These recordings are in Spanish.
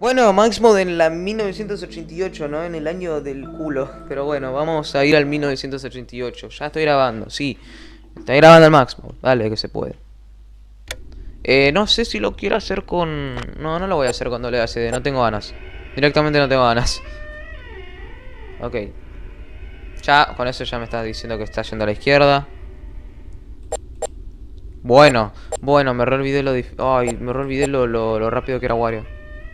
Bueno, Max Mode en la 1988, ¿no? En el año del culo. Pero bueno, vamos a ir al 1988. Ya estoy grabando, sí. Estoy grabando el Max Mode. Dale, que se puede. No sé si lo quiero hacer con... No, no lo voy a hacer con doble ACD. No tengo ganas. Directamente no tengo ganas. Ok. Ya, con eso ya me estás diciendo que está yendo a la izquierda. Bueno, bueno, me re olvidé Ay, me re olvidé lo rápido que era Wario.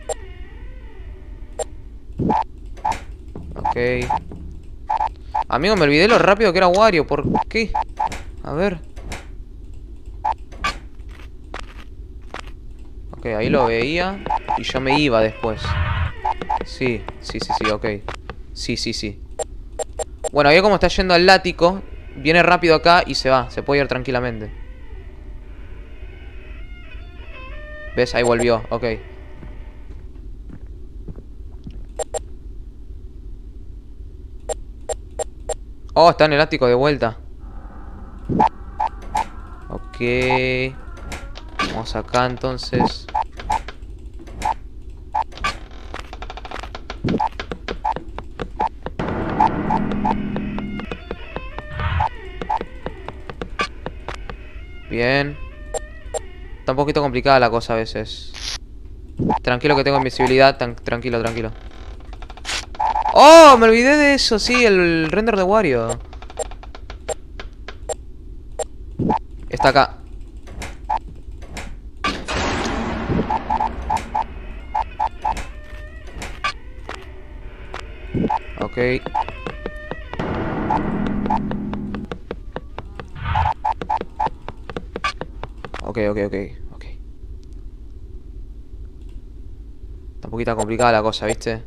Ok. Amigo, me olvidé lo rápido que era Wario. ¿Por qué? A ver. Ok, ahí lo veía. Y yo me iba después. Sí, sí, sí, sí, ok. Sí, sí, sí. Bueno, ahí como está yendo al látigo. Viene rápido acá y se va. Se puede ir tranquilamente. ¿Ves? Ahí volvió, ok. Oh, está en el ático de vuelta. Ok. Vamos acá entonces. Bien. Está un poquito complicada la cosa a veces. Tranquilo que tengo invisibilidad. Tranquilo, tranquilo. ¡Oh! Me olvidé de eso, sí, el render de Wario. Está acá. Ok. Ok, ok, ok, ok. Está un poquito complicada la cosa, ¿viste?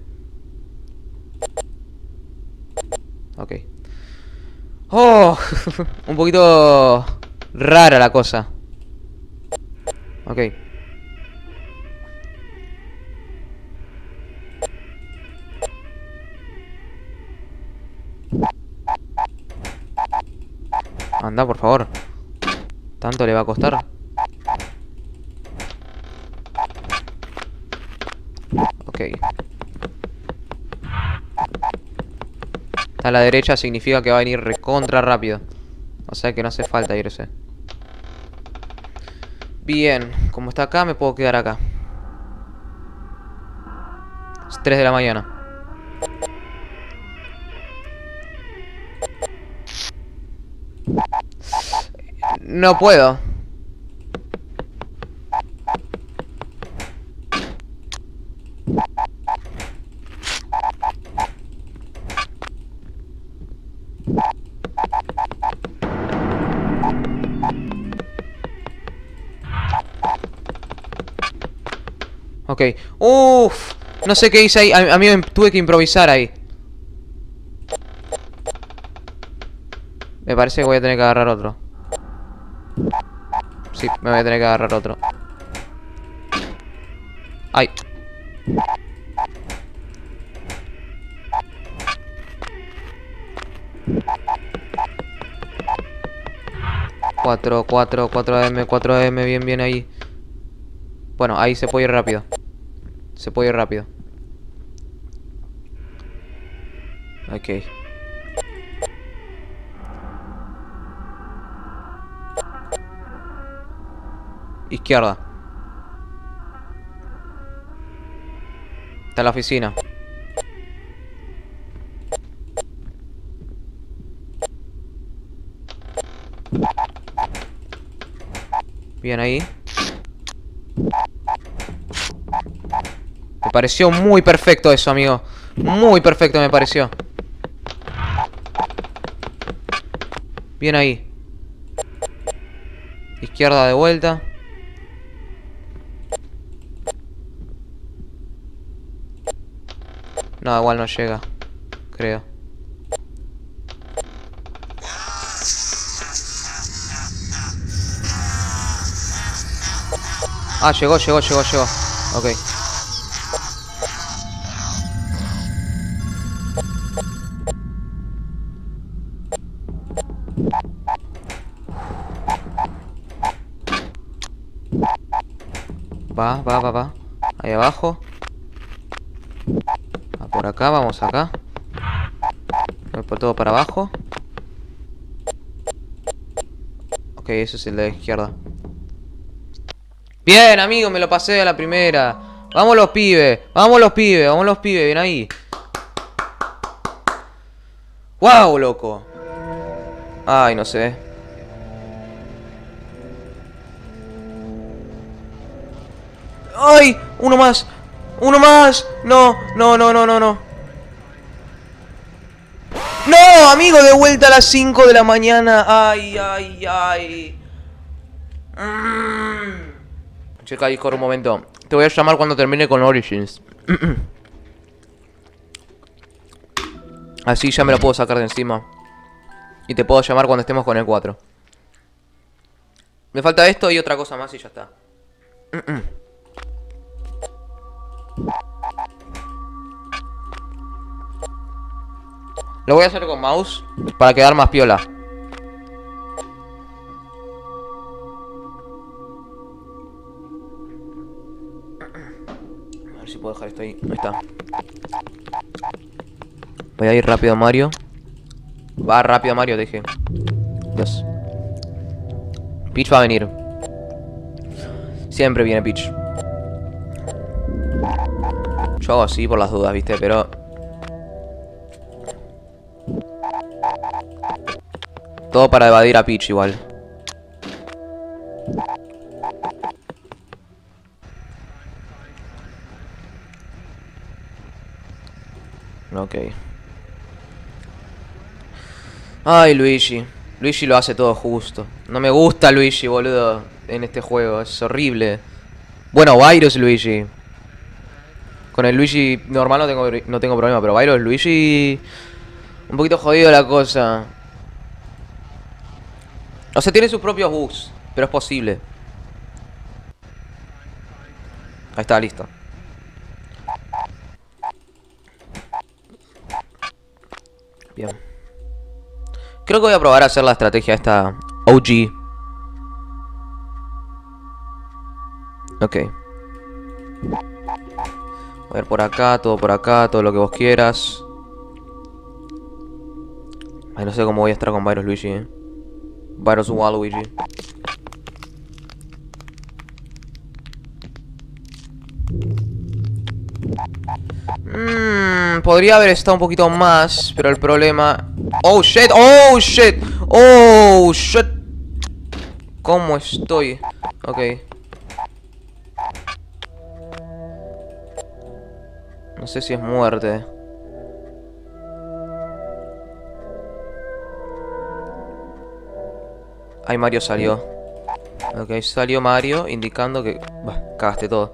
Ok. ¡Oh! Un poquito rara la cosa. Ok. Anda, por favor. ¿Tanto le va a costar? Ok. Está a la derecha, significa que va a venir recontra rápido. O sea que no hace falta irse. Bien, como está acá, me puedo quedar acá. Es 3 de la mañana. No puedo. Ok. Uff. No sé qué hice ahí. A mí me tuve que improvisar ahí. Me parece que voy a tener que agarrar otro. Sí, me voy a tener que agarrar otro. Ay. Cuatro AM, 4 AM, bien, bien ahí. Bueno, ahí se puede ir rápido. Se puede ir rápido. Ok. Izquierda. Está en la oficina. Bien ahí. Me pareció muy perfecto eso, amigo. Muy perfecto me pareció. Bien ahí. Izquierda de vuelta. No, igual no llega. Creo. Ah, llegó. Ok. Va. Ahí abajo. Por acá, vamos acá. Por todo para abajo. Ok, ese es el de la izquierda. Bien, amigo, me lo pasé a la primera. Vamos los pibes, vamos los pibes, vamos los pibes, bien ahí. ¡Wow, loco! Ay, no sé. ¡Ay! ¡Uno más! ¡Uno más! ¡No! ¡No, no, no, no, no! ¡No! Amigo, de vuelta a las 5 de la mañana. ¡Ay, ay, ay! Checa Discord un momento. Te voy a llamar cuando termine con Origins. Así ya me lo puedo sacar de encima. Y te puedo llamar cuando estemos con el 4. Me falta esto y otra cosa más y ya está. Lo voy a hacer con mouse para quedar más piola. A ver si puedo dejar esto ahí. Ahí está. Voy a ir rápido a Mario. Va rápido a Mario, dije. Dios. Peach va a venir. Siempre viene Peach. Yo hago así por las dudas, viste, pero... todo para evadir a Peach igual. Ok. Ay, Luigi. Luigi lo hace todo justo. No me gusta Luigi, boludo, en este juego. Es horrible. Bueno, Byro es Luigi. Con el Luigi normal no tengo problema, pero Byro es Luigi... un poquito jodido la cosa. O sea, tiene sus propios bugs, pero es posible. Ahí está, listo. Bien. Creo que voy a probar a hacer la estrategia esta OG. Ok. A ver, por acá, todo lo que vos quieras. Ay, no sé cómo voy a estar con Virus Luigi, Virus Waluigi. Podría haber estado un poquito más, pero el problema... ¡Oh, shit! ¡Oh, shit! ¡Oh, shit! ¿Cómo estoy? Ok. No sé si es muerte. Ay, Mario salió. Ok, salió Mario, indicando que... bah, cagaste todo.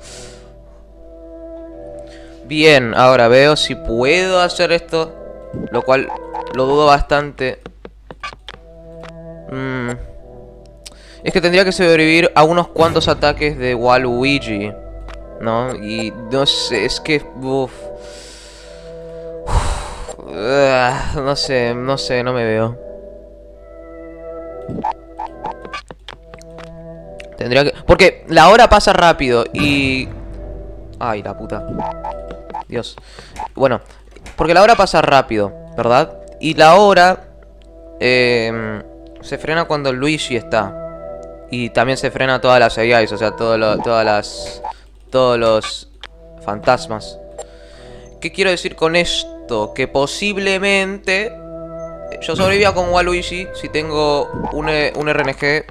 Bien, ahora veo si puedo hacer esto. Lo cual lo dudo bastante. Es que tendría que sobrevivir a unos cuantos ataques de Waluigi, ¿no? Y no sé, es que... no sé, no me veo. Tendría que... porque la hora pasa rápido y... ay, la puta. Dios. Bueno, porque la hora pasa rápido, ¿verdad? Y la hora... se frena cuando Luigi está. Y también se frena todas las AIs, o sea, todos los fantasmas. ¿Qué quiero decir con esto? Que posiblemente yo sobreviva con Waluigi si tengo un RNG.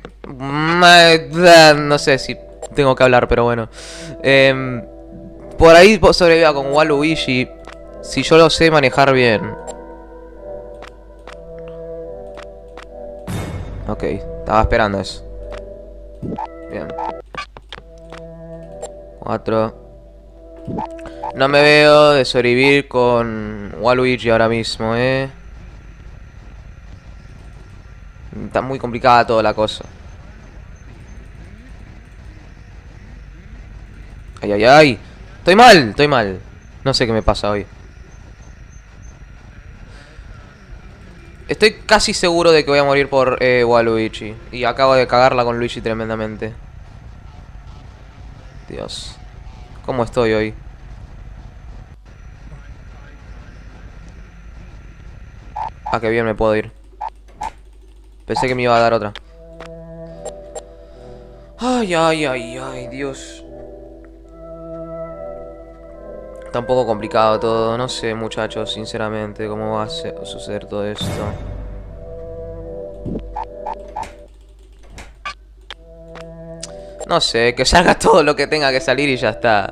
No sé si tengo que hablar, pero bueno. Por ahí sobreviva con Waluigi si yo lo sé manejar bien. Ok, estaba esperando eso. Bien. 4. No me veo de sobrevivir con Waluigi ahora mismo, Está muy complicada toda la cosa. Ay, ay, ay. Estoy mal. No sé qué me pasa hoy. Estoy casi seguro de que voy a morir por Waluigi. Y acabo de cagarla con Luigi tremendamente. Dios. ¿Cómo estoy hoy? Ah, qué bien, me puedo ir. Pensé que me iba a dar otra. Ay, ay, ay, ay, Dios. Está un poco complicado todo. No sé, muchachos, sinceramente, cómo va a suceder todo esto. No sé, que salga todo lo que tenga que salir y ya está.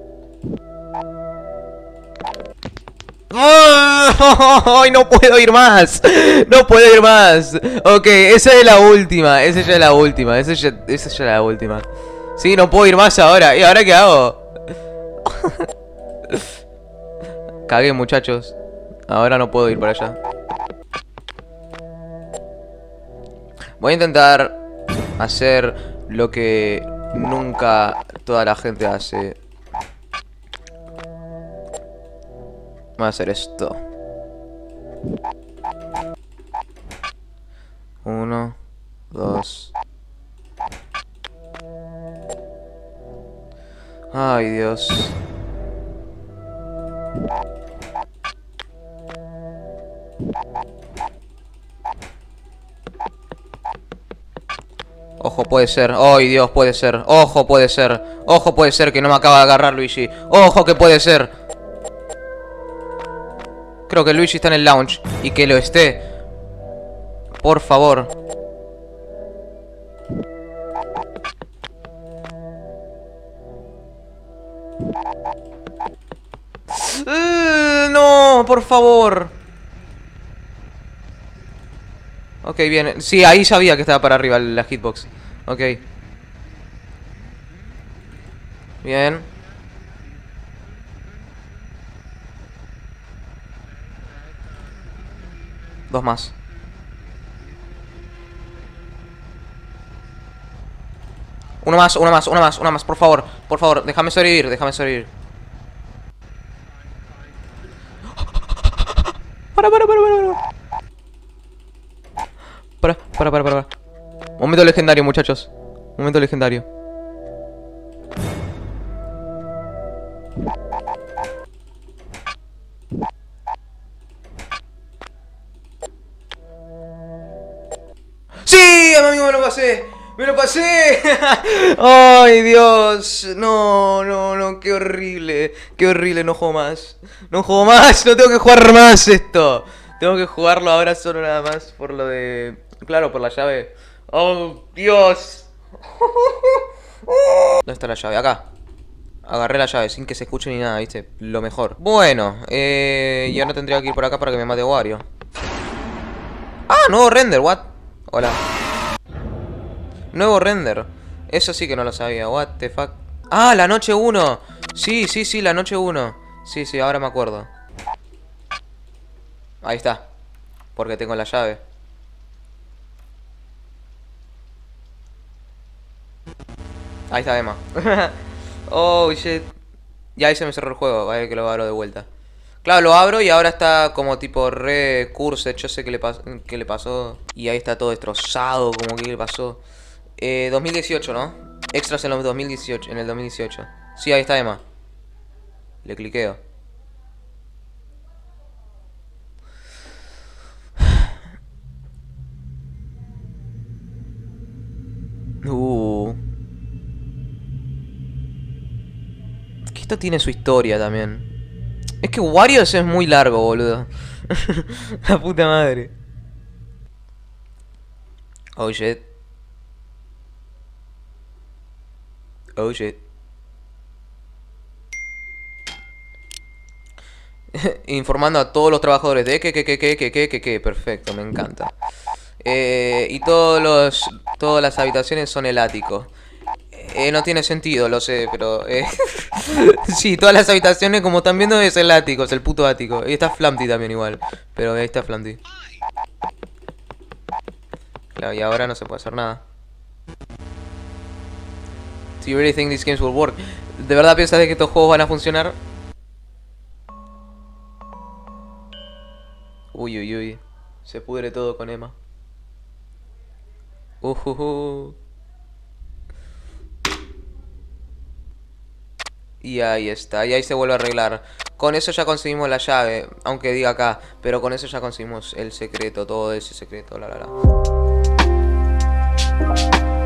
¡Ay, no puedo ir más! ¡No puedo ir más! Ok, esa es la última. Esa ya es la última. Esa ya es la última. Sí, no puedo ir más ahora. ¿Y ahora qué hago? Cagué, muchachos. Ahora no puedo ir para allá. Voy a intentar hacer lo que nunca toda la gente hace. Voy a hacer esto. 1, 2. Ay, Dios. Ojo, puede ser. Ay, Dios, puede ser. Ojo, puede ser. Ojo, puede ser que no me acaba de agarrar Luigi. Ojo, que puede ser. Creo que Luigi está en el lounge. Y que lo esté. Por favor. No, por favor. Ok, bien. Sí, ahí sabía que estaba para arriba la hitbox. Ok. Bien. Dos más. Uno más, uno más, uno más, uno más, por favor, déjame sobrevivir, déjame sobrevivir. Para. Momento legendario, muchachos. Momento legendario. ¡Sí! Amigo, me lo pasé. ¡Me lo pasé! ¡Ay, Dios! No, qué horrible. Qué horrible, no juego más. No juego más, no tengo que jugar más esto. Tengo que jugarlo ahora solo nada más por lo de... Claro, por la llave. ¡Oh, Dios! ¿Dónde está la llave? Acá. Agarré la llave sin que se escuche ni nada, ¿viste? Lo mejor. Bueno, ya no tendría que ir por acá para que me mate Wario. ¡Ah! Nuevo render, what? Hola. Nuevo render. Eso sí que no lo sabía. What the fuck. ¡Ah! La noche 1. Sí, la noche 1. Sí, ahora me acuerdo. Ahí está. Porque tengo la llave. Ahí está Emma. Oh, shit. Ya ahí se me cerró el juego. A ver que lo abro de vuelta. Claro, lo abro y ahora está como tipo re-cursed. Yo sé qué le pasó. Y ahí está todo destrozado. Como que le pasó. 2018, ¿no? Extras en los 2018. En el 2018. Sí, ahí está Emma. Le cliqueo. Que esto tiene su historia también. Es que Wario es muy largo, boludo. La puta madre. Oh shit. Oh shit. Informando a todos los trabajadores de que, perfecto, me encanta. Y todas las habitaciones son el ático. No tiene sentido, lo sé, pero... sí, todas las habitaciones, como están viendo, es el ático, es el puto ático. Y está Flumpty también igual, pero ahí está Flumpty. Claro, y ahora no se puede hacer nada. Do you really think these games will work? ¿De verdad piensas de que estos juegos van a funcionar? Uy. Se pudre todo con Emma. Y ahí está, y ahí se vuelve a arreglar. Con eso ya conseguimos la llave, aunque diga acá, pero con eso ya conseguimos el secreto, todo ese secreto, la.